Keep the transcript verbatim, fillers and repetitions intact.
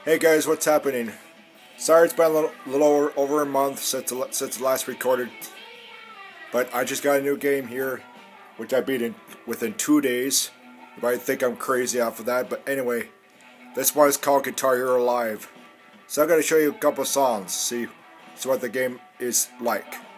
Hey guys, what's happening? Sorry it's been a little, little over, over a month since since last recorded, but I just got a new game here, which I beat in within two days. You might think I'm crazy off of that, but anyway, this one is called Guitar Hero Live. So I'm going to show you a couple songs, see, see what the game is like.